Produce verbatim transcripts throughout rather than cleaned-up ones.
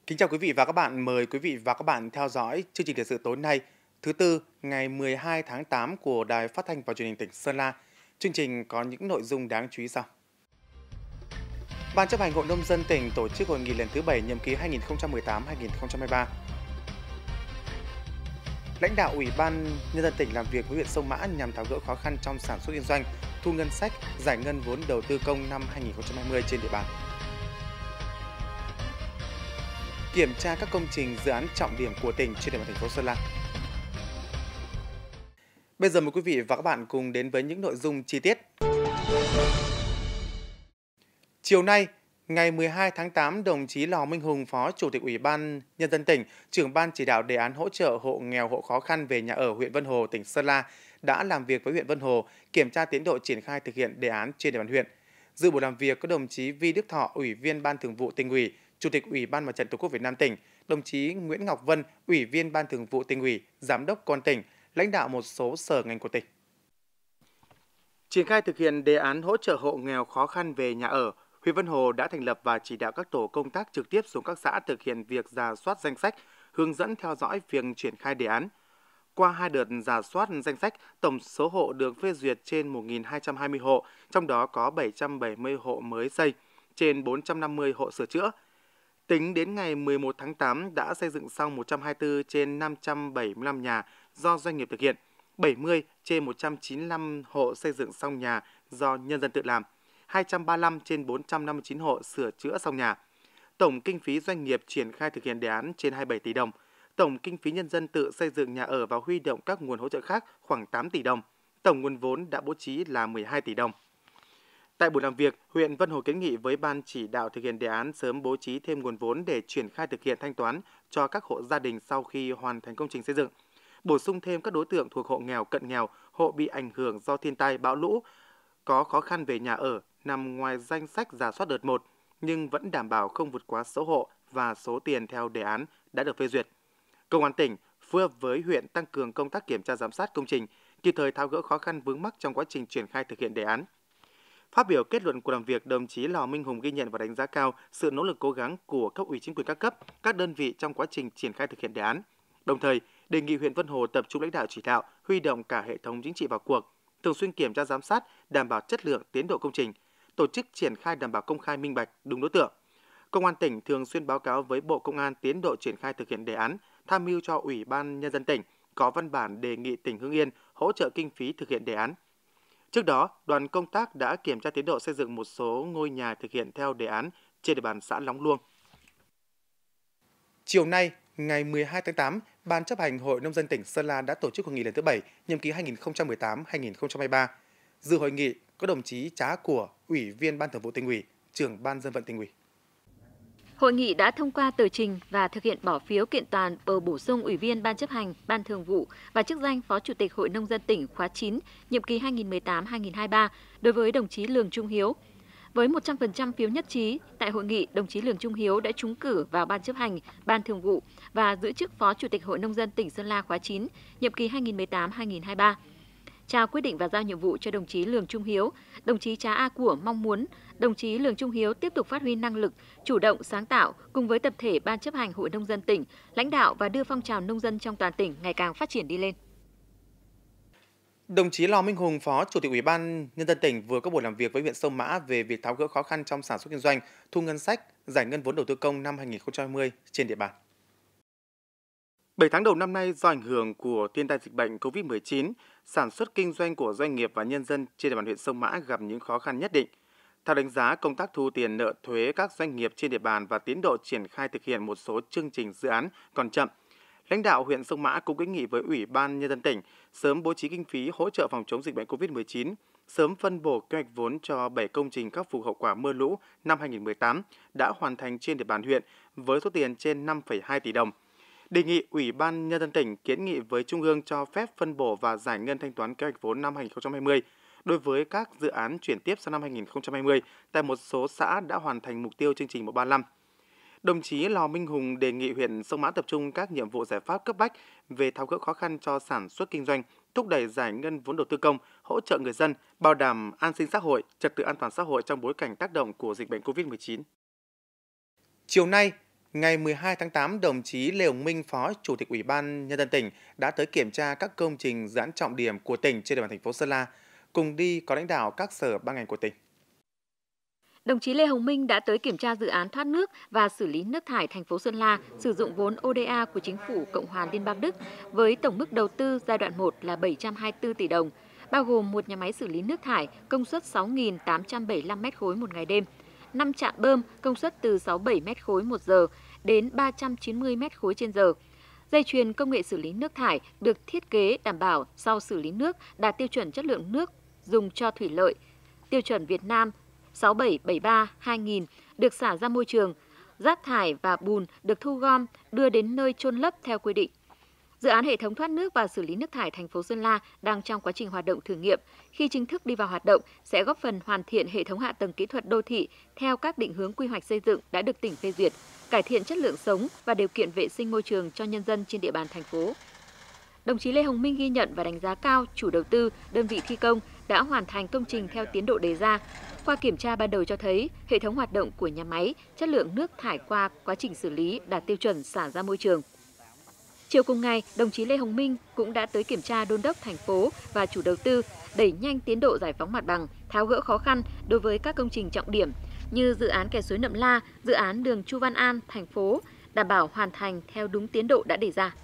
Kính chào quý vị và các bạn, mời quý vị và các bạn theo dõi chương trình thời sự tối nay, thứ tư, ngày mười hai tháng tám của Đài Phát thanh và Truyền hình tỉnh Sơn La. Chương trình có những nội dung đáng chú ý sau. Ban chấp hành Hội nông dân tỉnh tổ chức hội nghị lần thứ bảy nhiệm kỳ hai nghìn không trăm mười tám đến hai nghìn không trăm hai mươi ba. Lãnh đạo Ủy ban Nhân dân tỉnh làm việc với huyện Sông Mã nhằm tháo gỡ khó khăn trong sản xuất kinh doanh, thu ngân sách, giải ngân vốn đầu tư công năm hai nghìn không trăm hai mươi trên địa bàn. Kiểm tra các công trình dự án trọng điểm của tỉnh trên địa bàn thành phố Sơn La. Bây giờ mời quý vị và các bạn cùng đến với những nội dung chi tiết. Chiều nay, ngày mười hai tháng tám, đồng chí Lò Minh Hùng, Phó Chủ tịch Ủy ban Nhân dân tỉnh, trưởng ban chỉ đạo đề án hỗ trợ hộ nghèo hộ khó khăn về nhà ở huyện Vân Hồ, tỉnh Sơn La đã làm việc với huyện Vân Hồ, kiểm tra tiến độ triển khai thực hiện đề án trên địa bàn huyện. Dự buổi làm việc có đồng chí Vi Đức Thọ, Ủy viên Ban Thường vụ Tỉnh ủy, Chủ tịch Ủy ban Mặt trận Tổ quốc Việt Nam tỉnh, đồng chí Nguyễn Ngọc Vân, Ủy viên Ban Thường vụ Tỉnh ủy, Giám đốc Công an tỉnh, lãnh đạo một số sở ngành của tỉnh. Triển khai thực hiện đề án hỗ trợ hộ nghèo khó khăn về nhà ở, huyện Vân Hồ đã thành lập và chỉ đạo các tổ công tác trực tiếp xuống các xã thực hiện việc rà soát danh sách, hướng dẫn theo dõi việc triển khai đề án. Qua hai đợt rà soát danh sách, tổng số hộ được phê duyệt trên một nghìn hai trăm hai mươi hộ, trong đó có bảy trăm bảy mươi hộ mới xây, trên bốn trăm năm mươi hộ sửa chữa. Tính đến ngày mười một tháng tám đã xây dựng xong một trăm hai mươi tư trên năm trăm bảy mươi lăm nhà do doanh nghiệp thực hiện, bảy mươi trên một trăm chín mươi lăm hộ xây dựng xong nhà do nhân dân tự làm, hai trăm ba mươi lăm trên bốn trăm năm mươi chín hộ sửa chữa xong nhà. Tổng kinh phí doanh nghiệp triển khai thực hiện đề án trên hai mươi bảy tỷ đồng. Tổng kinh phí nhân dân tự xây dựng nhà ở và huy động các nguồn hỗ trợ khác khoảng tám tỷ đồng. Tổng nguồn vốn đã bố trí là mười hai tỷ đồng. Tại buổi làm việc, huyện Vân Hồ kiến nghị với Ban chỉ đạo thực hiện đề án sớm bố trí thêm nguồn vốn để triển khai thực hiện thanh toán cho các hộ gia đình sau khi hoàn thành công trình xây dựng. Bổ sung thêm các đối tượng thuộc hộ nghèo, cận nghèo, hộ bị ảnh hưởng do thiên tai, bão lũ, có khó khăn về nhà ở, nằm ngoài danh sách rà soát đợt một, nhưng vẫn đảm bảo không vượt quá số hộ và số tiền theo đề án đã được phê duyệt. Công an tỉnh phối hợp với huyện tăng cường công tác kiểm tra giám sát công trình, kịp thời tháo gỡ khó khăn vướng mắc trong quá trình triển khai thực hiện đề án. Phát biểu kết luận cuộc làm việc, đồng chí Lò Minh Hùng ghi nhận và đánh giá cao sự nỗ lực cố gắng của cấp ủy chính quyền các cấp, các đơn vị trong quá trình triển khai thực hiện đề án. Đồng thời, đề nghị huyện Vân Hồ tập trung lãnh đạo chỉ đạo, huy động cả hệ thống chính trị vào cuộc, thường xuyên kiểm tra giám sát, đảm bảo chất lượng, tiến độ công trình, tổ chức triển khai đảm bảo công khai minh bạch, đúng đối tượng. Công an tỉnh thường xuyên báo cáo với Bộ Công an tiến độ triển khai thực hiện đề án, tham mưu cho Ủy ban Nhân dân tỉnh có văn bản đề nghị tỉnh Hưng Yên hỗ trợ kinh phí thực hiện đề án. Trước đó, đoàn công tác đã kiểm tra tiến độ xây dựng một số ngôi nhà thực hiện theo đề án trên địa bàn xã Lóng Luông. Chiều nay, ngày mười hai tháng tám, Ban chấp hành Hội nông dân tỉnh Sơn La đã tổ chức hội nghị lần thứ bảy, nhiệm kỳ hai nghìn không trăm mười tám đến hai nghìn không trăm hai mươi ba. Dự hội nghị có đồng chí Trá Của, Ủy viên Ban Thường vụ Tỉnh ủy, Trưởng Ban Dân vận Tỉnh ủy. Hội nghị đã thông qua tờ trình và thực hiện bỏ phiếu kiện toàn bầu bổ sung Ủy viên Ban chấp hành, Ban Thường vụ và chức danh Phó Chủ tịch Hội nông dân tỉnh khóa chín, nhiệm kỳ hai nghìn không trăm mười tám đến hai nghìn không trăm hai mươi ba đối với đồng chí Lường Trung Hiếu. Với một trăm phần trăm phiếu nhất trí, tại hội nghị, đồng chí Lường Trung Hiếu đã trúng cử vào Ban chấp hành, Ban Thường vụ và giữ chức Phó Chủ tịch Hội nông dân tỉnh Sơn La khóa chín, nhiệm kỳ hai nghìn không trăm mười tám đến hai nghìn không trăm hai mươi ba. Trao quyết định và giao nhiệm vụ cho đồng chí Lường Trung Hiếu, đồng chí Trá A Của mong muốn đồng chí Lường Trung Hiếu tiếp tục phát huy năng lực, chủ động sáng tạo cùng với tập thể Ban chấp hành Hội nông dân tỉnh, lãnh đạo và đưa phong trào nông dân trong toàn tỉnh ngày càng phát triển đi lên. Đồng chí Lò Minh Hùng, Phó Chủ tịch Ủy ban Nhân dân tỉnh vừa có buổi làm việc với huyện Sông Mã về việc tháo gỡ khó khăn trong sản xuất kinh doanh, thu ngân sách, giải ngân vốn đầu tư công năm hai nghìn không trăm hai mươi trên địa bàn. bảy tháng đầu năm nay, do ảnh hưởng của thiên tai dịch bệnh covid mười chín, sản xuất kinh doanh của doanh nghiệp và nhân dân trên địa bàn huyện Sông Mã gặp những khó khăn nhất định. Theo đánh giá, công tác thu tiền nợ thuế các doanh nghiệp trên địa bàn và tiến độ triển khai thực hiện một số chương trình dự án còn chậm. Lãnh đạo huyện Sông Mã cũng kiến nghị với Ủy ban Nhân dân tỉnh sớm bố trí kinh phí hỗ trợ phòng chống dịch bệnh covid mười chín, sớm phân bổ kế hoạch vốn cho bảy công trình khắc phục hậu quả mưa lũ năm hai nghìn không trăm mười tám đã hoàn thành trên địa bàn huyện với số tiền trên năm phẩy hai tỷ đồng. Đề nghị Ủy ban Nhân dân tỉnh kiến nghị với Trung ương cho phép phân bổ và giải ngân thanh toán kế hoạch vốn năm hai nghìn không trăm hai mươi đối với các dự án chuyển tiếp sang năm hai nghìn không trăm hai mươi tại một số xã đã hoàn thành mục tiêu chương trình một ba năm. Đồng chí Lò Minh Hùng đề nghị huyện Sông Mã tập trung các nhiệm vụ giải pháp cấp bách về tháo gỡ khó khăn cho sản xuất kinh doanh, thúc đẩy giải ngân vốn đầu tư công, hỗ trợ người dân, bảo đảm an sinh xã hội, trật tự an toàn xã hội trong bối cảnh tác động của dịch bệnh covid mười chín. Chiều nay, Ngày mười hai tháng tám, đồng chí Lê Hồng Minh, Phó Chủ tịch Ủy ban Nhân dân tỉnh đã tới kiểm tra các công trình dự án trọng điểm của tỉnh trên địa bàn thành phố Sơn La. Cùng đi có lãnh đạo các sở ban ngành của tỉnh. Đồng chí Lê Hồng Minh đã tới kiểm tra dự án thoát nước và xử lý nước thải thành phố Sơn La sử dụng vốn o đê a của Chính phủ Cộng hòa Liên bang Đức với tổng mức đầu tư giai đoạn một là bảy trăm hai mươi tư tỷ đồng, bao gồm một nhà máy xử lý nước thải công suất sáu nghìn tám trăm bảy mươi lăm mét khối một ngày đêm, năm trạm bơm công suất từ sáu mươi bảy mét khối một giờ đến ba trăm chín mươi mét khối trên giờ. Dây chuyền công nghệ xử lý nước thải được thiết kế đảm bảo sau xử lý nước đạt tiêu chuẩn chất lượng nước dùng cho thủy lợi, tiêu chuẩn Việt Nam sáu bảy bảy ba hai nghìn được xả ra môi trường, rác thải và bùn được thu gom đưa đến nơi chôn lấp theo quy định. Dự án hệ thống thoát nước và xử lý nước thải thành phố Sơn La đang trong quá trình hoạt động thử nghiệm. Khi chính thức đi vào hoạt động sẽ góp phần hoàn thiện hệ thống hạ tầng kỹ thuật đô thị theo các định hướng quy hoạch xây dựng đã được tỉnh phê duyệt, cải thiện chất lượng sống và điều kiện vệ sinh môi trường cho nhân dân trên địa bàn thành phố. Đồng chí Lê Hồng Minh ghi nhận và đánh giá cao chủ đầu tư, đơn vị thi công đã hoàn thành công trình theo tiến độ đề ra. Qua kiểm tra ban đầu cho thấy, hệ thống hoạt động của nhà máy, chất lượng nước thải qua quá trình xử lý đạt tiêu chuẩn xả ra môi trường. Chiều cùng ngày, đồng chí Lê Hồng Minh cũng đã tới kiểm tra đôn đốc thành phố và chủ đầu tư đẩy nhanh tiến độ giải phóng mặt bằng, tháo gỡ khó khăn đối với các công trình trọng điểm như dự án kè suối Nậm La, dự án đường Chu Văn An, thành phố, đảm bảo hoàn thành theo đúng tiến độ đã đề ra.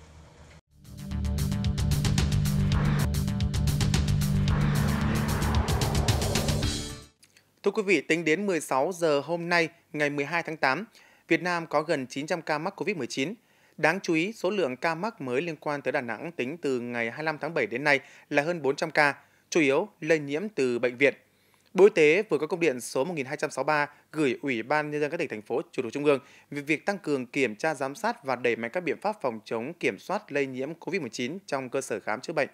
Thưa quý vị, tính đến mười sáu giờ hôm nay, ngày mười hai tháng tám, Việt Nam có gần chín trăm ca mắc covid mười chín. Đáng chú ý, số lượng ca mắc mới liên quan tới Đà Nẵng tính từ ngày hai mươi lăm tháng bảy đến nay là hơn bốn trăm ca, chủ yếu lây nhiễm từ bệnh viện. Bộ Y tế vừa có công điện số một nghìn hai trăm sáu mươi ba gửi Ủy ban Nhân dân các tỉnh, thành phố trực thuộc Trung ương về việc tăng cường kiểm tra giám sát và đẩy mạnh các biện pháp phòng chống kiểm soát lây nhiễm covid mười chín trong cơ sở khám chữa bệnh.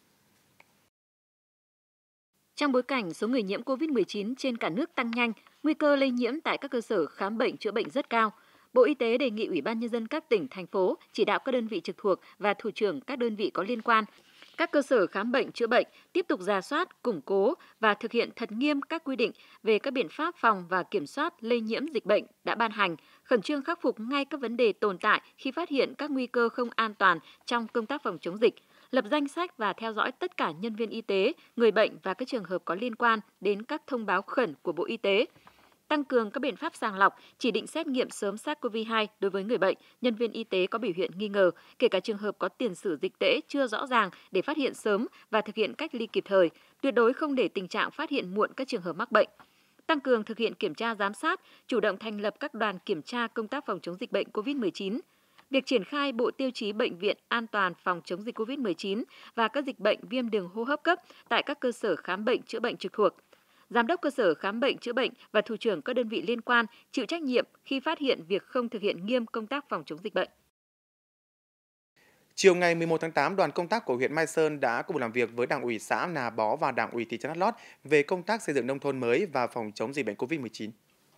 Trong bối cảnh số người nhiễm covid mười chín trên cả nước tăng nhanh, nguy cơ lây nhiễm tại các cơ sở khám bệnh chữa bệnh rất cao, Bộ Y tế đề nghị Ủy ban Nhân dân các tỉnh, thành phố chỉ đạo các đơn vị trực thuộc và thủ trưởng các đơn vị có liên quan, các cơ sở khám bệnh chữa bệnh tiếp tục rà soát, củng cố và thực hiện thật nghiêm các quy định về các biện pháp phòng và kiểm soát lây nhiễm dịch bệnh đã ban hành, khẩn trương khắc phục ngay các vấn đề tồn tại khi phát hiện các nguy cơ không an toàn trong công tác phòng chống dịch, lập danh sách và theo dõi tất cả nhân viên y tế, người bệnh và các trường hợp có liên quan đến các thông báo khẩn của Bộ Y tế. Tăng cường các biện pháp sàng lọc, chỉ định xét nghiệm sớm SARS-xê o vê hai đối với người bệnh, nhân viên y tế có biểu hiện nghi ngờ, kể cả trường hợp có tiền sử dịch tễ chưa rõ ràng để phát hiện sớm và thực hiện cách ly kịp thời, tuyệt đối không để tình trạng phát hiện muộn các trường hợp mắc bệnh. Tăng cường thực hiện kiểm tra giám sát, chủ động thành lập các đoàn kiểm tra công tác phòng chống dịch bệnh covid mười chín. Việc triển khai bộ tiêu chí bệnh viện an toàn phòng chống dịch covid mười chín và các dịch bệnh viêm đường hô hấp cấp tại các cơ sở khám bệnh chữa bệnh trực thuộc. Giám đốc cơ sở khám bệnh chữa bệnh và thủ trưởng các đơn vị liên quan chịu trách nhiệm khi phát hiện việc không thực hiện nghiêm công tác phòng chống dịch bệnh. Chiều ngày mười một tháng tám, đoàn công tác của huyện Mai Sơn đã có buổi làm việc với Đảng ủy xã Nà Bó và Đảng ủy thị trấn Hát Lót về công tác xây dựng nông thôn mới và phòng chống dịch bệnh covid mười chín.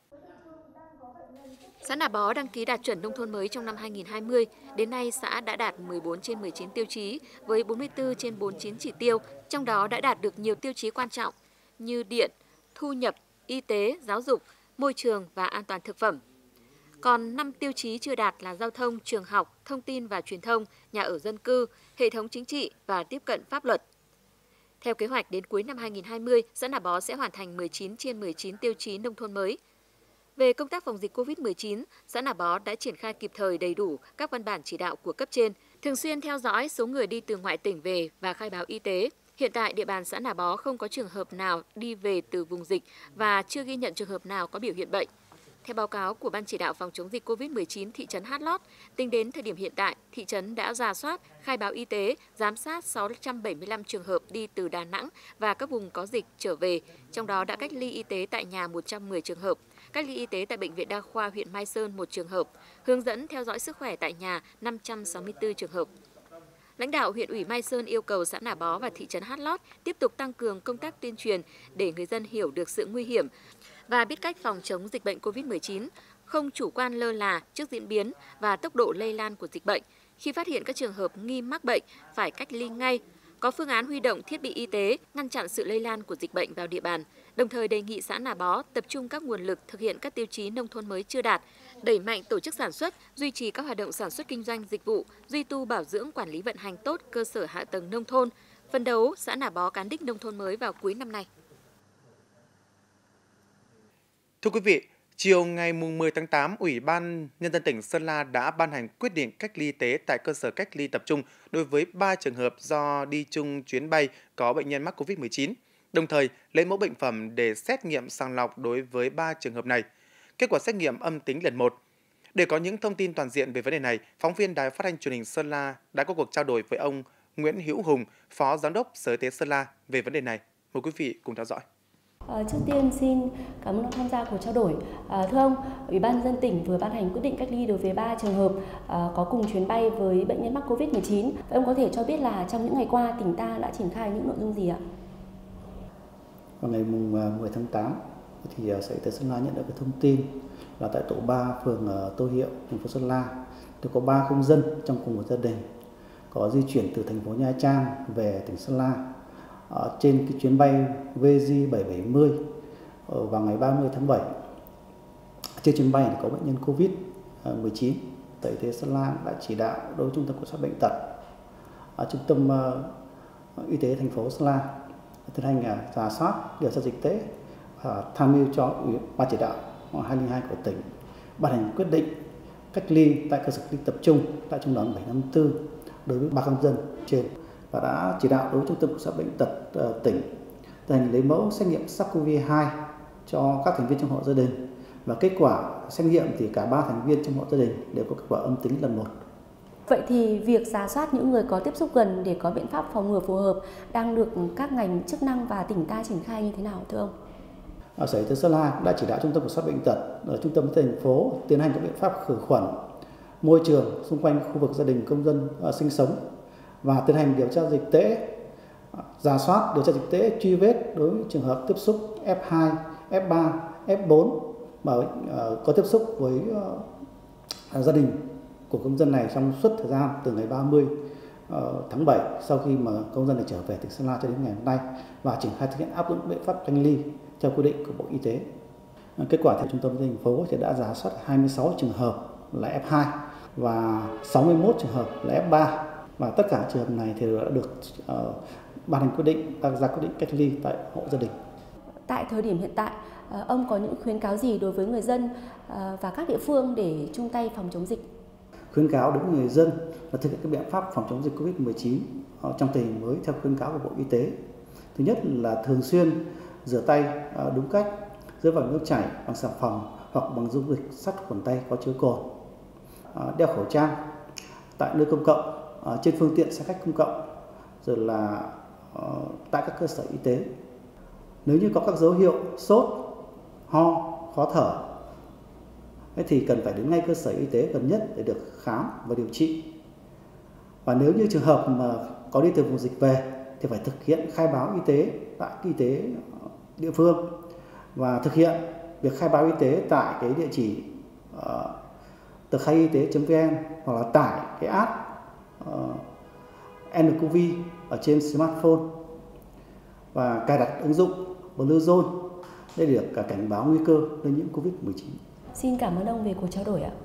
Xã Nà Bó đăng ký đạt chuẩn nông thôn mới trong năm hai nghìn không trăm hai mươi. Đến nay, xã đã đạt mười bốn trên mười chín tiêu chí với bốn mươi tư trên bốn mươi chín chỉ tiêu, trong đó đã đạt được nhiều tiêu chí quan trọng như điện, thu nhập, y tế, giáo dục, môi trường và an toàn thực phẩm. Còn năm tiêu chí chưa đạt là giao thông, trường học, thông tin và truyền thông, nhà ở dân cư, hệ thống chính trị và tiếp cận pháp luật. Theo kế hoạch, đến cuối năm hai nghìn không trăm hai mươi, xã Nà Bó sẽ hoàn thành mười chín trên mười chín tiêu chí nông thôn mới. Về công tác phòng dịch covid mười chín, xã Nà Bó đã triển khai kịp thời đầy đủ các văn bản chỉ đạo của cấp trên, thường xuyên theo dõi số người đi từ ngoại tỉnh về và khai báo y tế. Hiện tại, địa bàn xã Nà Bó không có trường hợp nào đi về từ vùng dịch và chưa ghi nhận trường hợp nào có biểu hiện bệnh. Theo báo cáo của Ban chỉ đạo phòng chống dịch covid mười chín thị trấn Hát Lót, tính đến thời điểm hiện tại, thị trấn đã rà soát, khai báo y tế, giám sát sáu trăm bảy mươi lăm trường hợp đi từ Đà Nẵng và các vùng có dịch trở về, trong đó đã cách ly y tế tại nhà một trăm mười trường hợp, cách ly y tế tại Bệnh viện Đa khoa huyện Mai Sơn một trường hợp, hướng dẫn theo dõi sức khỏe tại nhà năm trăm sáu mươi tư trường hợp. Lãnh đạo huyện ủy Mai Sơn yêu cầu xã Nà Bó và thị trấn Hát Lót tiếp tục tăng cường công tác tuyên truyền để người dân hiểu được sự nguy hiểm và biết cách phòng chống dịch bệnh covid mười chín, không chủ quan lơ là trước diễn biến và tốc độ lây lan của dịch bệnh. Khi phát hiện các trường hợp nghi mắc bệnh, phải cách ly ngay, có phương án huy động thiết bị y tế, ngăn chặn sự lây lan của dịch bệnh vào địa bàn. Đồng thời đề nghị xã Nà Bó tập trung các nguồn lực thực hiện các tiêu chí nông thôn mới chưa đạt, đẩy mạnh tổ chức sản xuất, duy trì các hoạt động sản xuất kinh doanh dịch vụ, duy tu bảo dưỡng quản lý vận hành tốt cơ sở hạ tầng nông thôn. Phấn đấu xã Nà Bó cán đích nông thôn mới vào cuối năm nay. Thưa quý vị, chiều ngày mười tháng tám, Ủy ban Nhân dân tỉnh Sơn La đã ban hành quyết định cách ly y tế tại cơ sở cách ly tập trung đối với ba trường hợp do đi chung chuyến bay có bệnh nhân mắc covid mười chín, đồng thời lấy mẫu bệnh phẩm để xét nghiệm sàng lọc đối với ba trường hợp này. Kết quả xét nghiệm âm tính lần một. Để có những thông tin toàn diện về vấn đề này, phóng viên Đài Phát thanh Truyền hình Sơn La đã có cuộc trao đổi với ông Nguyễn Hữu Hùng, Phó Giám đốc Sở Y tế Sơn La về vấn đề này. Mời quý vị cùng theo dõi. À, trước tiên xin cảm ơn ông tham gia cuộc trao đổi. À, thưa ông, Ủy ban Nhân dân tỉnh vừa ban hành quyết định cách ly đối với ba trường hợp à, có cùng chuyến bay với bệnh nhân mắc covid mười chín. Vậy ông có thể cho biết là trong những ngày qua tỉnh ta đã triển khai những nội dung gì ạ? Vào ngày mười tháng tám thì Sở Y tế Sơn La nhận được cái thông tin là tại tổ ba phường Tô Hiệu, thành phố Sơn La thì có ba công dân trong cùng một gia đình có di chuyển từ thành phố Nha Trang về tỉnh Sơn La ở trên cái chuyến bay V J bảy bảy mươi vào ngày ba mươi tháng bảy. Trên chuyến bay có bệnh nhân covid mười chín. Sở Y tế Sơn La đã chỉ đạo đối với Trung tâm Kiểm soát bệnh tật, ở Trung tâm Y tế thành phố Sơn La tiến hành rà soát điều tra dịch tễ và tham mưu cho Ủy ban chỉ đạo hai không hai của tỉnh ban hành quyết định cách ly tại cơ sở cách ly tập trung tại trung đoàn bảy năm tư đối với ba công dân trên, và đã chỉ đạo đối với Trung tâm Kiểm soát bệnh tật uh, tỉnh tiến hành lấy mẫu xét nghiệm SARS-xê o vê hai cho các thành viên trong hộ gia đình, và kết quả xét nghiệm thì cả ba thành viên trong hộ gia đình đều có kết quả âm tính lần một. Vậy thì việc rà soát những người có tiếp xúc gần để có biện pháp phòng ngừa phù hợp đang được các ngành chức năng và tỉnh ta triển khai như thế nào thưa ông? Ở Sở Y tế Sơn La đã chỉ đạo Trung tâm Kiểm soát bệnh tật ở trung tâm thành phố tiến hành các biện pháp khử khuẩn môi trường xung quanh khu vực gia đình công dân uh, sinh sống và tiến hành điều tra dịch tễ, rà soát điều tra dịch tễ truy vết đối với trường hợp tiếp xúc F hai, F ba, F bốn mà uh, có tiếp xúc với uh, gia đình của công dân này trong suốt thời gian từ ngày ba mươi tháng bảy sau khi mà công dân này trở về tỉnh Sơn La cho đến ngày hôm nay, và triển khai thực hiện áp dụng biện pháp cách ly theo quy định của Bộ Y tế. Kết quả theo Trung tâm thành phố thì đã rà soát hai mươi sáu trường hợp là F hai và sáu mươi mốt trường hợp là F ba, và tất cả trường hợp này thì đã được uh, ban hành quyết định ra quyết định cách ly tại hộ gia đình. Tại thời điểm hiện tại, uh, ông có những khuyến cáo gì đối với người dân uh, và các địa phương để chung tay phòng chống dịch? Khuyến cáo đối với người dân là thực hiện các biện pháp phòng chống dịch covid mười chín trong tình hình mới theo khuyến cáo của Bộ Y tế. Thứ nhất là thường xuyên rửa tay đúng cách, rửa vào nước chảy bằng xà phòng hoặc bằng dung dịch sát khuẩn tay có chứa cồn, đeo khẩu trang tại nơi công cộng, trên phương tiện xe khách công cộng, rồi là tại các cơ sở y tế. Nếu như có các dấu hiệu sốt, ho, khó thở thì cần phải đến ngay cơ sở y tế gần nhất để được khám và điều trị. Và nếu như trường hợp mà có đi từ vùng dịch về thì phải thực hiện khai báo y tế tại y tế địa phương, và thực hiện việc khai báo y tế tại cái địa chỉ uh, tờ khai y tế chấm vn hoặc là tải cái app uh, en cô vê ở trên smartphone và cài đặt ứng dụng Bluezone để được cả cảnh báo nguy cơ lây nhiễm covid mười chín. Xin cảm ơn ông về cuộc trao đổi ạ.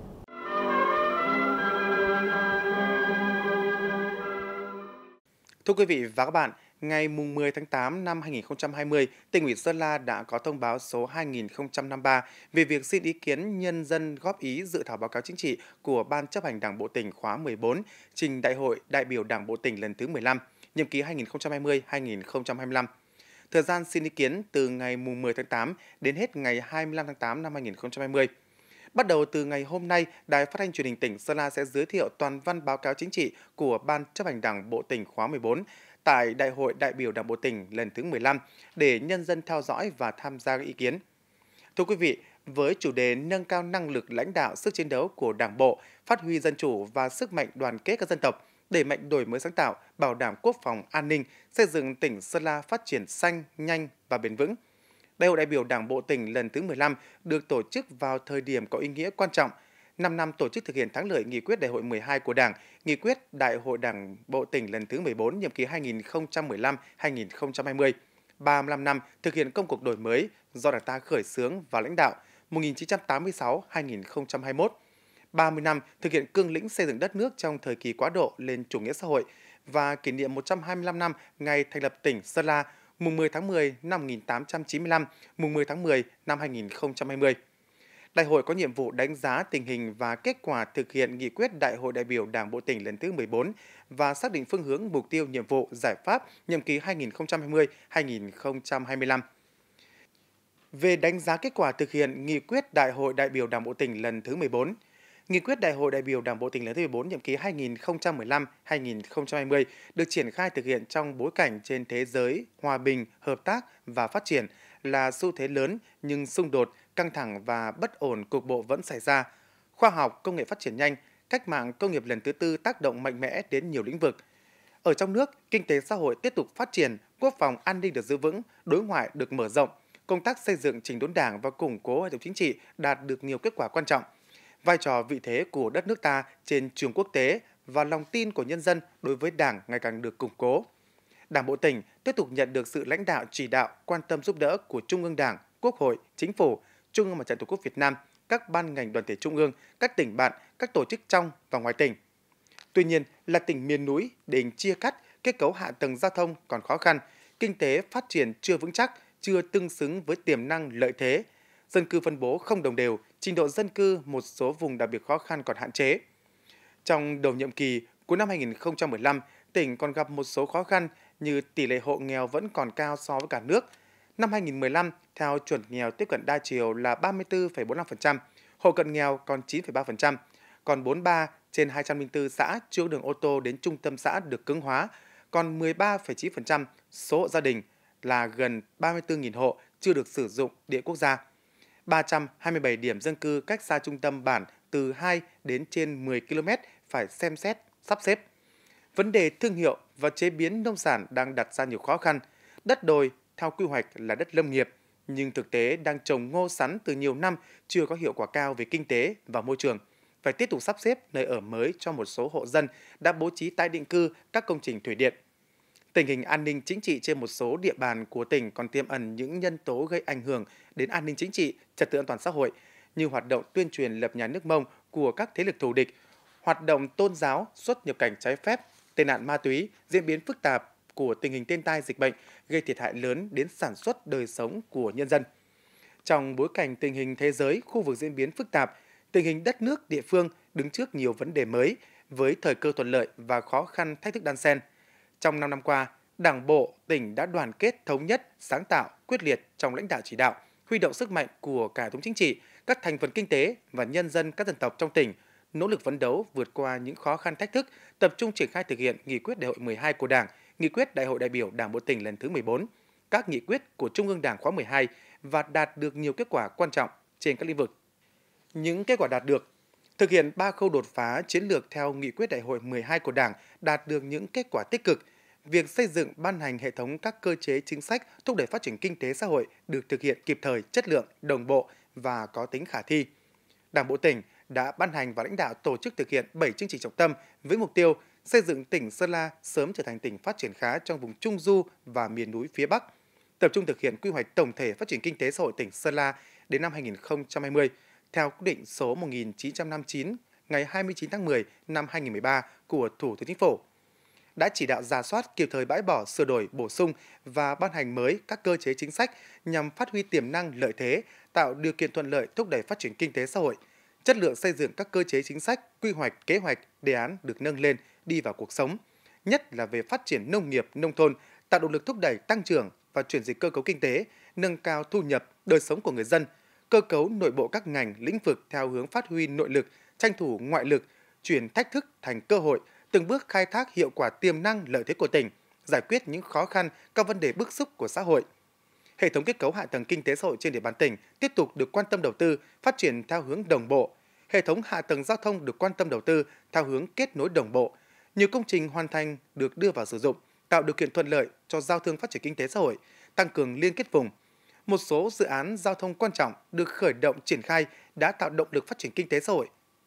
Thưa quý vị và các bạn, ngày mười tháng tám năm hai nghìn không trăm hai mươi, tỉnh ủy Sơn La đã có thông báo số hai nghìn không trăm năm mươi ba về việc xin ý kiến nhân dân góp ý dự thảo báo cáo chính trị của Ban chấp hành Đảng bộ tỉnh khóa mười bốn trình Đại hội đại biểu Đảng bộ tỉnh lần thứ mười lăm, nhiệm kỳ hai nghìn không trăm hai mươi đến hai nghìn không trăm hai mươi lăm. Thời gian xin ý kiến từ ngày mười tháng tám đến hết ngày hai mươi lăm tháng tám năm hai nghìn không trăm hai mươi. Bắt đầu từ ngày hôm nay, Đài Phát thanh Truyền hình tỉnh Sơn La sẽ giới thiệu toàn văn báo cáo chính trị của Ban chấp hành Đảng bộ tỉnh khóa mười bốn tại Đại hội đại biểu Đảng bộ tỉnh lần thứ mười lăm để nhân dân theo dõi và tham gia ý kiến. Thưa quý vị, với chủ đề nâng cao năng lực lãnh đạo, sức chiến đấu của Đảng bộ, phát huy dân chủ và sức mạnh đoàn kết các dân tộc, đẩy mạnh đổi mới sáng tạo, bảo đảm quốc phòng an ninh, xây dựng tỉnh Sơn La phát triển xanh, nhanh và bền vững. Đại hội đại biểu Đảng bộ tỉnh lần thứ mười lăm được tổ chức vào thời điểm có ý nghĩa quan trọng, năm năm tổ chức thực hiện thắng lợi nghị quyết Đại hội mười hai của Đảng, nghị quyết Đại hội Đảng bộ tỉnh lần thứ mười bốn nhiệm kỳ hai nghìn không trăm mười lăm đến hai nghìn không trăm hai mươi, ba mươi lăm năm thực hiện công cuộc đổi mới do Đảng ta khởi xướng và lãnh đạo một nghìn chín trăm tám mươi sáu đến hai nghìn không trăm hai mươi mốt, ba mươi năm thực hiện cương lĩnh xây dựng đất nước trong thời kỳ quá độ lên chủ nghĩa xã hội và kỷ niệm một trăm hai mươi lăm năm ngày thành lập tỉnh Sơn La, mùng mười tháng mười năm một nghìn tám trăm chín mươi lăm, mùng mười tháng mười năm hai nghìn không trăm hai mươi. Đại hội có nhiệm vụ đánh giá tình hình và kết quả thực hiện nghị quyết Đại hội đại biểu Đảng bộ tỉnh lần thứ mười bốn và xác định phương hướng, mục tiêu, nhiệm vụ, giải pháp nhiệm kỳ hai nghìn không trăm hai mươi đến hai nghìn không trăm hai mươi lăm. Về đánh giá kết quả thực hiện nghị quyết Đại hội đại biểu Đảng bộ tỉnh lần thứ mười bốn, nghị quyết Đại hội đại biểu Đảng bộ tỉnh lần thứ mười bốn nhiệm kỳ hai nghìn không trăm mười lăm đến hai nghìn không trăm hai mươi được triển khai thực hiện trong bối cảnh trên thế giới hòa bình, hợp tác và phát triển là xu thế lớn nhưng xung đột, căng thẳng và bất ổn cục bộ vẫn xảy ra. Khoa học, công nghệ phát triển nhanh, cách mạng công nghiệp lần thứ tư tác động mạnh mẽ đến nhiều lĩnh vực. Ở trong nước, kinh tế xã hội tiếp tục phát triển, quốc phòng an ninh được giữ vững, đối ngoại được mở rộng, công tác xây dựng chỉnh đốn Đảng và củng cố hệ thống chính trị đạt được nhiều kết quả quan trọng. Vai trò vị thế của đất nước ta trên trường quốc tế và lòng tin của nhân dân đối với Đảng ngày càng được củng cố. Đảng bộ tỉnh tiếp tục nhận được sự lãnh đạo chỉ đạo, quan tâm giúp đỡ của Trung ương Đảng, Quốc hội, Chính phủ, Trung ương Mặt trận Tổ quốc Việt Nam, các ban ngành đoàn thể trung ương, các tỉnh bạn, các tổ chức trong và ngoài tỉnh. Tuy nhiên, là tỉnh miền núi, đỉnh chia cắt, kết cấu hạ tầng giao thông còn khó khăn, kinh tế phát triển chưa vững chắc, chưa tương xứng với tiềm năng lợi thế, dân cư phân bố không đồng đều, trình độ dân cư một số vùng đặc biệt khó khăn còn hạn chế. Trong đầu nhiệm kỳ, cuối năm hai nghìn không trăm mười lăm, tỉnh còn gặp một số khó khăn như tỷ lệ hộ nghèo vẫn còn cao so với cả nước. Năm hai nghìn không trăm mười lăm, theo chuẩn nghèo tiếp cận đa chiều là ba mươi tư phẩy bốn mươi lăm phần trăm, hộ cận nghèo còn chín phẩy ba phần trăm, còn bốn mươi ba trên hai trăm lẻ bốn xã chưa có đường ô tô đến trung tâm xã được cứng hóa, còn mười ba phẩy chín phần trăm số hộ gia đình là gần ba mươi tư nghìn hộ chưa được sử dụng điện quốc gia. ba trăm hai mươi bảy điểm dân cư cách xa trung tâm bản từ hai đến trên mười ki lô mét phải xem xét, sắp xếp. Vấn đề thương hiệu và chế biến nông sản đang đặt ra nhiều khó khăn. Đất đồi theo quy hoạch là đất lâm nghiệp, nhưng thực tế đang trồng ngô sắn từ nhiều năm chưa có hiệu quả cao về kinh tế và môi trường. Phải tiếp tục sắp xếp nơi ở mới cho một số hộ dân đã bố trí tái định cư các công trình thủy điện. Tình hình an ninh chính trị trên một số địa bàn của tỉnh còn tiềm ẩn những nhân tố gây ảnh hưởng đến an ninh chính trị, trật tự an toàn xã hội như hoạt động tuyên truyền lập nhà nước Mông của các thế lực thù địch, hoạt động tôn giáo, xuất nhập cảnh trái phép, tệ nạn ma túy, diễn biến phức tạp của tình hình thiên tai dịch bệnh gây thiệt hại lớn đến sản xuất đời sống của nhân dân. Trong bối cảnh tình hình thế giới, khu vực diễn biến phức tạp, tình hình đất nước địa phương đứng trước nhiều vấn đề mới với thời cơ thuận lợi và khó khăn thách thức đan xen. Trong năm năm qua, Đảng bộ tỉnh đã đoàn kết thống nhất, sáng tạo, quyết liệt trong lãnh đạo chỉ đạo, huy động sức mạnh của cả hệ thống chính trị, các thành phần kinh tế và nhân dân các dân tộc trong tỉnh, nỗ lực phấn đấu vượt qua những khó khăn thách thức, tập trung triển khai thực hiện nghị quyết Đại hội mười hai của Đảng, nghị quyết Đại hội đại biểu Đảng bộ tỉnh lần thứ mười bốn, các nghị quyết của Trung ương Đảng khóa mười hai và đạt được nhiều kết quả quan trọng trên các lĩnh vực. Những kết quả đạt được: thực hiện ba khâu đột phá chiến lược theo nghị quyết Đại hội mười hai của Đảng đạt được những kết quả tích cực. Việc xây dựng ban hành hệ thống các cơ chế chính sách thúc đẩy phát triển kinh tế xã hội được thực hiện kịp thời, chất lượng, đồng bộ và có tính khả thi. Đảng bộ tỉnh đã ban hành và lãnh đạo tổ chức thực hiện bảy chương trình trọng tâm với mục tiêu xây dựng tỉnh Sơn La sớm trở thành tỉnh phát triển khá trong vùng Trung Du và miền núi phía Bắc, tập trung thực hiện quy hoạch tổng thể phát triển kinh tế xã hội tỉnh Sơn La đến năm hai nghìn không trăm hai mươi theo quyết định số một nghìn chín trăm năm mươi chín ngày hai mươi chín tháng mười năm hai nghìn không trăm mười ba của Thủ tướng Chính phủ. Đã chỉ đạo rà soát kịp thời bãi bỏ, sửa đổi, bổ sung và ban hành mới các cơ chế chính sách nhằm phát huy tiềm năng lợi thế, tạo điều kiện thuận lợi thúc đẩy phát triển kinh tế xã hội. Chất lượng xây dựng các cơ chế chính sách, quy hoạch, kế hoạch, đề án được nâng lên, đi vào cuộc sống, nhất là về phát triển nông nghiệp, nông thôn, tạo động lực thúc đẩy tăng trưởng và chuyển dịch cơ cấu kinh tế, nâng cao thu nhập, đời sống của người dân, cơ cấu nội bộ các ngành, lĩnh vực theo hướng phát huy nội lực, tranh thủ ngoại lực, chuyển thách thức thành cơ hội, từng bước khai thác hiệu quả tiềm năng lợi thế của tỉnh, giải quyết những khó khăn, các vấn đề bức xúc của xã hội. Hệ thống kết cấu hạ tầng kinh tế xã hội trên địa bàn tỉnh tiếp tục được quan tâm đầu tư, phát triển theo hướng đồng bộ. Hệ thống hạ tầng giao thông được quan tâm đầu tư theo hướng kết nối đồng bộ. Nhiều công trình hoàn thành được đưa vào sử dụng, tạo điều kiện thuận lợi cho giao thương phát triển kinh tế xã hội, tăng cường liên kết vùng. Một số dự án giao thông quan trọng được khởi động triển khai đã tạo động lực phát triển kinh tế xã hội.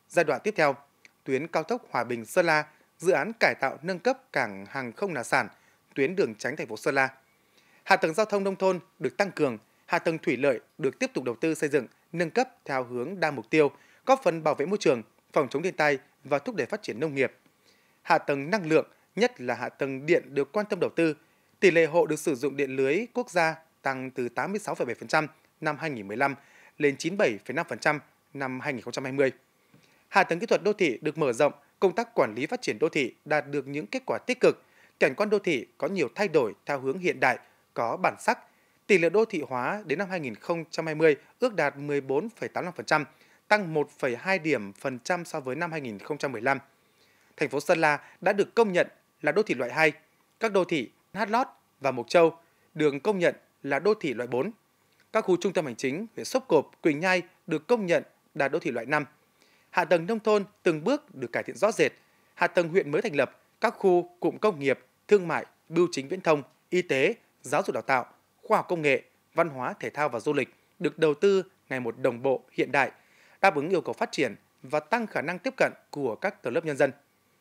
Giai đoạn tiếp theo, tuyến cao tốc Hòa Bình - Sơn La, dự án cải tạo nâng cấp cảng hàng không Nà Sản, tuyến đường tránh thành phố Sơn La. Hạ tầng giao thông nông thôn được tăng cường, hạ tầng thủy lợi được tiếp tục đầu tư xây dựng, nâng cấp theo hướng đa mục tiêu, góp phần bảo vệ môi trường, phòng chống thiên tai và thúc đẩy phát triển nông nghiệp. Hạ tầng năng lượng, nhất là hạ tầng điện được quan tâm đầu tư. Tỷ lệ hộ được sử dụng điện lưới quốc gia tăng từ tám mươi sáu phẩy bảy phần trăm năm hai nghìn không trăm mười lăm lên chín mươi bảy phẩy năm phần trăm năm hai nghìn không trăm hai mươi. Hạ tầng kỹ thuật đô thị được mở rộng, công tác quản lý phát triển đô thị đạt được những kết quả tích cực. Cảnh quan đô thị có nhiều thay đổi theo hướng hiện đại, có bản sắc. Tỷ lệ đô thị hóa đến năm hai nghìn không trăm hai mươi ước đạt mười bốn phẩy tám mươi lăm phần trăm, tăng một phẩy hai điểm phần trăm so với năm hai nghìn không trăm mười lăm. Thành phố Sơn La đã được công nhận là đô thị loại hai. Các đô thị Hát Lót và Mộc Châu được công nhận là đô thị loại bốn. Các khu trung tâm hành chính huyện Sốp Cộp, Quỳnh Nhai được công nhận đạt đô thị loại năm. Hạ tầng nông thôn từng bước được cải thiện rõ rệt. Hạ tầng huyện mới thành lập, các khu cụm công nghiệp, thương mại, bưu chính viễn thông, y tế, giáo dục đào tạo, khoa học công nghệ, văn hóa thể thao và du lịch được đầu tư ngày một đồng bộ, hiện đại, đáp ứng yêu cầu phát triển và tăng khả năng tiếp cận của các tầng lớp nhân dân.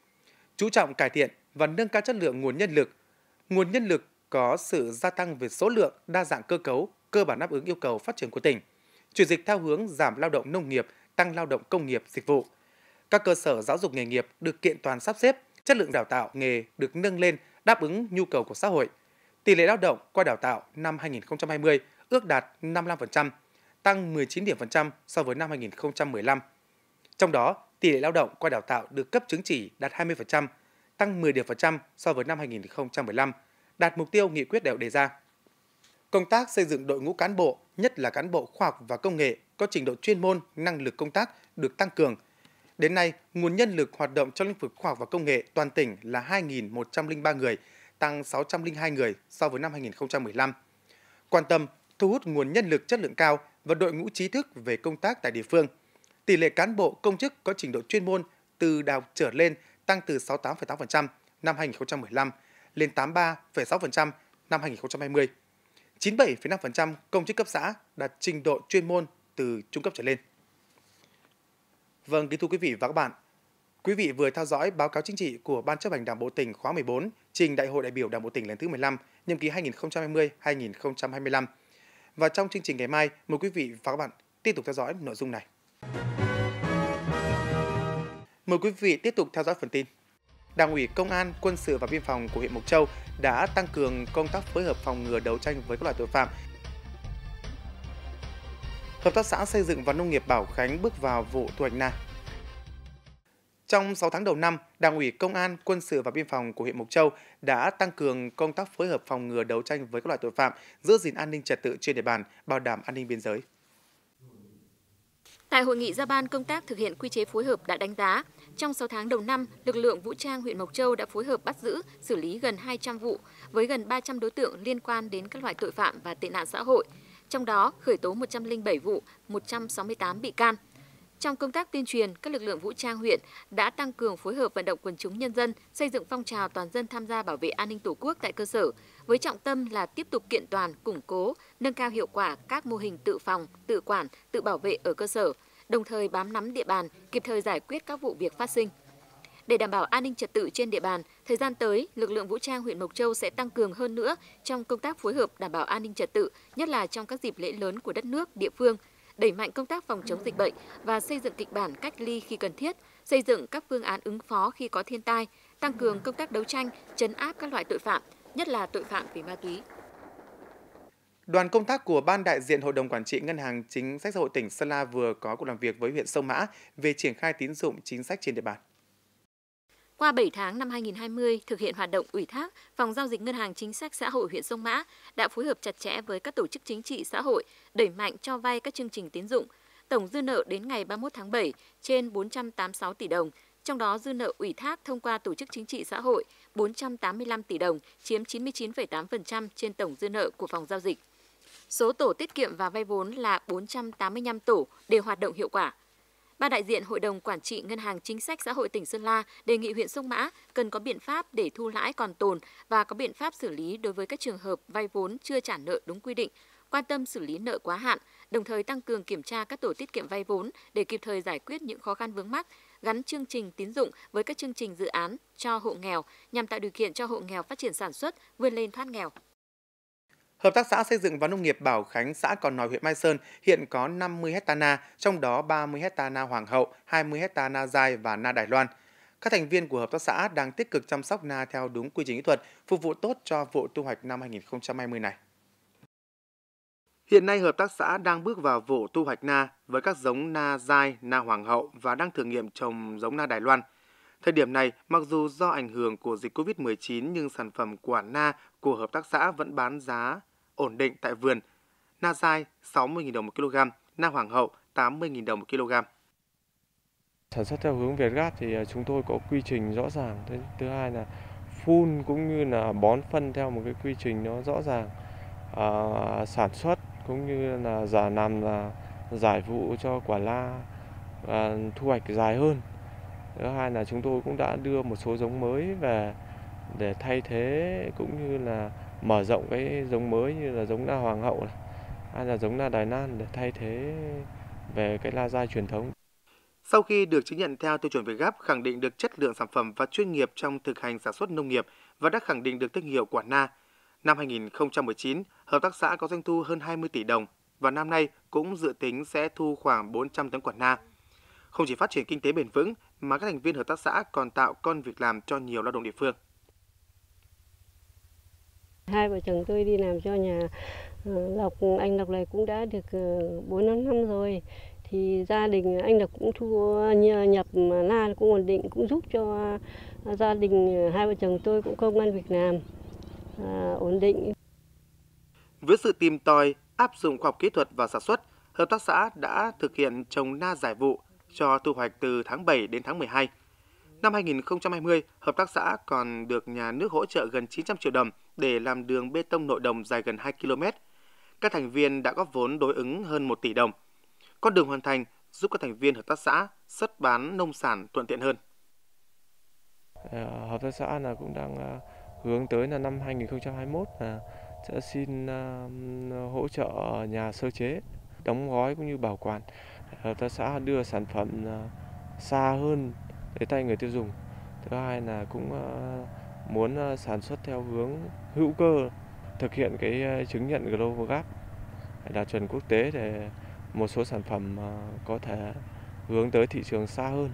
Chú trọng cải thiện và nâng cao chất lượng nguồn nhân lực. Nguồn nhân lực có sự gia tăng về số lượng, đa dạng cơ cấu, cơ bản đáp ứng yêu cầu phát triển của tỉnh. Chuyển dịch theo hướng giảm lao động nông nghiệp, tăng lao động công nghiệp, dịch vụ. Các cơ sở giáo dục nghề nghiệp được kiện toàn sắp xếp, chất lượng đào tạo nghề được nâng lên đáp ứng nhu cầu của xã hội. Tỷ lệ lao động qua đào tạo năm hai nghìn không trăm hai mươi ước đạt năm mươi lăm phần trăm, tăng mười chín điểm phần trăm so với năm hai nghìn không trăm mười lăm. Trong đó, tỷ lệ lao động qua đào tạo được cấp chứng chỉ đạt hai mươi phần trăm, tăng mười điểm phần trăm so với năm hai nghìn không trăm mười lăm, đạt mục tiêu nghị quyết đại hội đề ra. Công tác xây dựng đội ngũ cán bộ, nhất là cán bộ khoa học và công nghệ, có trình độ chuyên môn, năng lực công tác được tăng cường. Đến nay, nguồn nhân lực hoạt động trong lĩnh vực khoa học và công nghệ toàn tỉnh là hai nghìn một trăm lẻ ba người, tăng sáu trăm lẻ hai người so với năm hai nghìn không trăm mười lăm. Quan tâm, thu hút nguồn nhân lực chất lượng cao và đội ngũ trí thức về công tác tại địa phương. Tỷ lệ cán bộ công chức có trình độ chuyên môn từ đại học trở lên tăng từ sáu mươi tám phẩy tám phần trăm năm hai nghìn không trăm mười lăm lên tám mươi ba phẩy sáu phần trăm năm hai nghìn không trăm hai mươi. chín mươi bảy phẩy năm phần trăm công chức cấp xã đạt trình độ chuyên môn từ trung cấp trở lên. Vâng, kính thưa quý vị và các bạn, quý vị vừa theo dõi báo cáo chính trị của Ban chấp hành Đảng bộ tỉnh khóa mười bốn trình Đại hội đại biểu Đảng bộ tỉnh lần thứ mười lăm, nhiệm kỳ hai nghìn không trăm hai mươi đến hai nghìn không trăm hai mươi lăm. Và trong chương trình ngày mai, mời quý vị và các bạn tiếp tục theo dõi nội dung này. Mời quý vị tiếp tục theo dõi phần tin. Đảng ủy Công an, Quân sự và Biên phòng của huyện Mộc Châu đã tăng cường công tác phối hợp phòng ngừa đấu tranh với các loại tội phạm. Hợp tác xã xây dựng và nông nghiệp Bảo Khánh bước vào vụ thu hoạch na. Trong sáu tháng đầu năm, Đảng ủy Công an, Quân sự và Biên phòng của huyện Mộc Châu đã tăng cường công tác phối hợp phòng ngừa đấu tranh với các loại tội phạm, giữ gìn an ninh trật tự trên địa bàn, bảo đảm an ninh biên giới. Tại hội nghị giao ban công tác thực hiện quy chế phối hợp đã đánh giá, trong sáu tháng đầu năm, lực lượng vũ trang huyện Mộc Châu đã phối hợp bắt giữ, xử lý gần hai trăm vụ với gần ba trăm đối tượng liên quan đến các loại tội phạm và tệ nạn xã hội. Trong đó, khởi tố một trăm lẻ bảy vụ, một trăm sáu mươi tám bị can. Trong công tác tuyên truyền, các lực lượng vũ trang huyện đã tăng cường phối hợp vận động quần chúng nhân dân, xây dựng phong trào toàn dân tham gia bảo vệ an ninh Tổ quốc tại cơ sở, với trọng tâm là tiếp tục kiện toàn, củng cố, nâng cao hiệu quả các mô hình tự phòng, tự quản, tự bảo vệ ở cơ sở, đồng thời bám nắm địa bàn, kịp thời giải quyết các vụ việc phát sinh. Để đảm bảo an ninh trật tự trên địa bàn, thời gian tới, lực lượng vũ trang huyện Mộc Châu sẽ tăng cường hơn nữa trong công tác phối hợp đảm bảo an ninh trật tự, nhất là trong các dịp lễ lớn của đất nước, địa phương, đẩy mạnh công tác phòng chống dịch bệnh và xây dựng kịch bản cách ly khi cần thiết, xây dựng các phương án ứng phó khi có thiên tai, tăng cường công tác đấu tranh, trấn áp các loại tội phạm, nhất là tội phạm về ma túy. Đoàn công tác của Ban đại diện Hội đồng Quản trị Ngân hàng Chính sách Xã hội tỉnh Sơn La vừa có cuộc làm việc với huyện Sông Mã về triển khai tín dụng chính sách trên địa bàn. Qua bảy tháng năm hai nghìn không trăm hai mươi, thực hiện hoạt động ủy thác, Phòng Giao dịch Ngân hàng Chính sách Xã hội huyện Sông Mã đã phối hợp chặt chẽ với các tổ chức chính trị xã hội, đẩy mạnh cho vay các chương trình tín dụng. Tổng dư nợ đến ngày ba mươi mốt tháng bảy trên bốn trăm tám mươi sáu tỷ đồng, trong đó dư nợ ủy thác thông qua tổ chức chính trị xã hội bốn trăm tám mươi lăm tỷ đồng, chiếm chín mươi chín phẩy tám phần trăm trên tổng dư nợ của Phòng Giao dịch. Số tổ tiết kiệm và vay vốn là bốn trăm tám mươi lăm tổ đều hoạt động hiệu quả. Ban đại diện Hội đồng Quản trị Ngân hàng Chính sách Xã hội tỉnh Sơn La đề nghị huyện Sông Mã cần có biện pháp để thu lãi còn tồn và có biện pháp xử lý đối với các trường hợp vay vốn chưa trả nợ đúng quy định, quan tâm xử lý nợ quá hạn, đồng thời tăng cường kiểm tra các tổ tiết kiệm vay vốn để kịp thời giải quyết những khó khăn vướng mắc, gắn chương trình tín dụng với các chương trình dự án cho hộ nghèo nhằm tạo điều kiện cho hộ nghèo phát triển sản xuất, vươn lên thoát nghèo. Hợp tác xã xây dựng và nông nghiệp Bảo Khánh, xã Cò Nòi, huyện Mai Sơn hiện có năm mươi héc ta na, trong đó ba mươi héc ta na Hoàng Hậu, hai mươi héc ta na Giai và na Đài Loan. Các thành viên của hợp tác xã đang tích cực chăm sóc na theo đúng quy trình kỹ thuật, phục vụ tốt cho vụ thu hoạch năm hai nghìn không trăm hai mươi này. Hiện nay, hợp tác xã đang bước vào vụ thu hoạch na với các giống na Giai, na Hoàng Hậu và đang thử nghiệm trồng giống na Đài Loan. Thời điểm này, mặc dù do ảnh hưởng của dịch Covid mười chín nhưng sản phẩm quả na của hợp tác xã vẫn bán giá ổn định tại vườn. Na Giai sáu mươi nghìn đồng một kg, na Hoàng Hậu tám mươi nghìn đồng một kg. Sản xuất theo hướng Việt Gáp thì chúng tôi có quy trình rõ ràng. Thứ hai là phun cũng như là bón phân theo một cái quy trình nó rõ ràng. À, sản xuất cũng như là giả làm là giải vụ cho quả na à, thu hoạch dài hơn. Thứ hai là chúng tôi cũng đã đưa một số giống mới về để thay thế cũng như là mở rộng cái giống mới như là giống na Hoàng Hậu này, hay là giống na Đài Loan để thay thế về cái na Giai truyền thống. Sau khi được chứng nhận theo tiêu chuẩn Việt Gáp, khẳng định được chất lượng sản phẩm và chuyên nghiệp trong thực hành sản xuất nông nghiệp và đã khẳng định được thương hiệu quả na, năm hai nghìn không trăm mười chín, hợp tác xã có doanh thu hơn hai mươi tỷ đồng và năm nay cũng dự tính sẽ thu khoảng bốn trăm tấn quả na. Không chỉ phát triển kinh tế bền vững mà các thành viên hợp tác xã còn tạo công việc làm cho nhiều lao động địa phương. Hai vợ chồng tôi đi làm cho nhà Lộc, anh Lộc này cũng đã được bốn năm năm rồi. Thì gia đình anh Lộc cũng thu nhập na cũng ổn định, cũng giúp cho gia đình hai vợ chồng tôi cũng công ăn việc làm à, ổn định. Với sự tìm tòi, áp dụng khoa học kỹ thuật vào sản xuất, hợp tác xã đã thực hiện trồng na giải vụ cho thu hoạch từ tháng bảy đến tháng mười hai. Năm hai nghìn không trăm hai mươi, hợp tác xã còn được nhà nước hỗ trợ gần chín trăm triệu đồng để làm đường bê tông nội đồng dài gần hai ki lô mét. Các thành viên đã góp vốn đối ứng hơn một tỷ đồng. Con đường hoàn thành giúp các thành viên hợp tác xã xuất bán nông sản thuận tiện hơn. Hợp tác xã là cũng đang hướng tới là năm hai nghìn không trăm hai mươi mốt là sẽ xin hỗ trợ nhà sơ chế, đóng gói cũng như bảo quản. Hợp tác xã đưa sản phẩm xa hơn đến tay người tiêu dùng. Thứ hai là cũng muốn sản xuất theo hướng hữu cơ, thực hiện cái chứng nhận Global Gap đạt chuẩn quốc tế để một số sản phẩm có thể hướng tới thị trường xa hơn.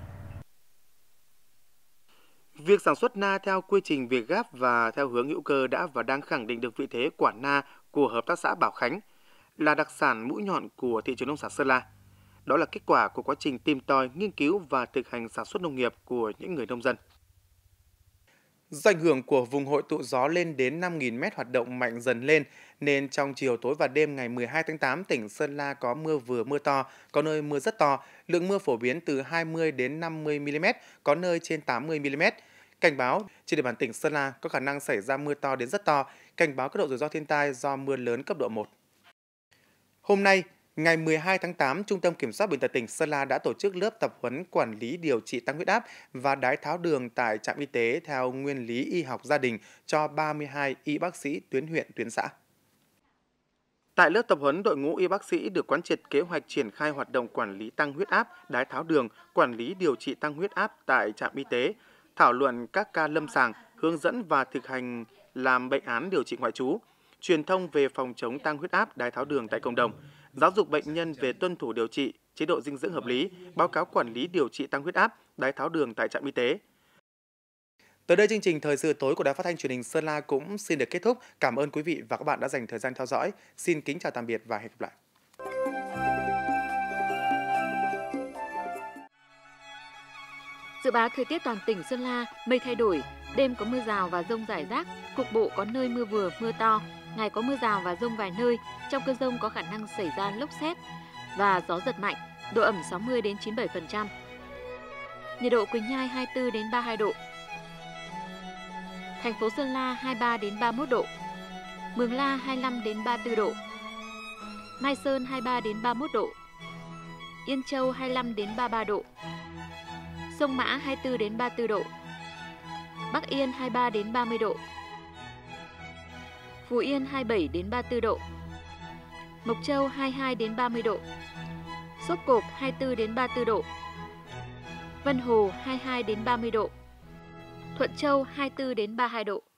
Việc sản xuất na theo quy trình Việt Gáp và theo hướng hữu cơ đã và đang khẳng định được vị thế quả na của hợp tác xã Bảo Khánh, là đặc sản mũi nhọn của thị trường nông sản Sơn La. Đó là kết quả của quá trình tìm tòi, nghiên cứu và thực hành sản xuất nông nghiệp của những người nông dân. Do ảnh hưởng của vùng hội tụ gió lên đến năm nghìn mét hoạt động mạnh dần lên, nên trong chiều tối và đêm ngày mười hai tháng tám, tỉnh Sơn La có mưa vừa mưa to, có nơi mưa rất to, lượng mưa phổ biến từ hai mươi đến năm mươi mi li mét, có nơi trên tám mươi mi li mét. Cảnh báo trên địa bàn tỉnh Sơn La có khả năng xảy ra mưa to đến rất to, cảnh báo cấp độ rủi ro thiên tai do mưa lớn cấp độ một. Hôm nay, ngày mười hai tháng tám, Trung tâm Kiểm soát Bệnh tật tỉnh Sơn La đã tổ chức lớp tập huấn quản lý điều trị tăng huyết áp và đái tháo đường tại trạm y tế theo nguyên lý y học gia đình cho ba mươi hai y bác sĩ tuyến huyện, tuyến xã. Tại lớp tập huấn, đội ngũ y bác sĩ được quán triệt kế hoạch triển khai hoạt động quản lý tăng huyết áp, đái tháo đường, quản lý điều trị tăng huyết áp tại trạm y tế, thảo luận các ca lâm sàng, hướng dẫn và thực hành làm bệnh án điều trị ngoại trú, truyền thông về phòng chống tăng huyết áp, đái tháo đường tại cộng đồng, giáo dục bệnh nhân về tuân thủ điều trị, chế độ dinh dưỡng hợp lý, báo cáo quản lý điều trị tăng huyết áp, đái tháo đường tại trạm y tế. Tới đây chương trình Thời sự tối của Đài Phát thanh Truyền hình Sơn La cũng xin được kết thúc. Cảm ơn quý vị và các bạn đã dành thời gian theo dõi. Xin kính chào tạm biệt và hẹn gặp lại. Dự báo thời tiết toàn tỉnh Sơn La, mây thay đổi, đêm có mưa rào và dông rải rác, cục bộ có nơi mưa vừa, mưa to, ngày có mưa rào và dông vài nơi, trong cơn dông có khả năng xảy ra lốc sét và gió giật mạnh, độ ẩm sáu mươi đến chín mươi bảy phần trăm. Nhiệt độ Quỳnh Nhai hai mươi tư đến ba mươi hai độ. Thành phố Sơn La hai mươi ba đến ba mươi mốt độ. Mường La hai mươi lăm đến ba mươi tư độ. Mai Sơn hai mươi ba đến ba mươi mốt độ. Yên Châu hai mươi lăm đến ba mươi ba độ. Sông Mã hai mươi tư đến ba mươi tư độ. Bắc Yên hai mươi ba đến ba mươi độ. Phú Yên hai mươi bảy đến ba mươi tư độ. Mộc Châu hai mươi hai đến ba mươi độ, Sốp Cộp hai mươi tư đến ba mươi tư độ, Vân Hồ hai mươi hai đến ba mươi độ, Thuận Châu hai mươi tư đến ba mươi hai độ.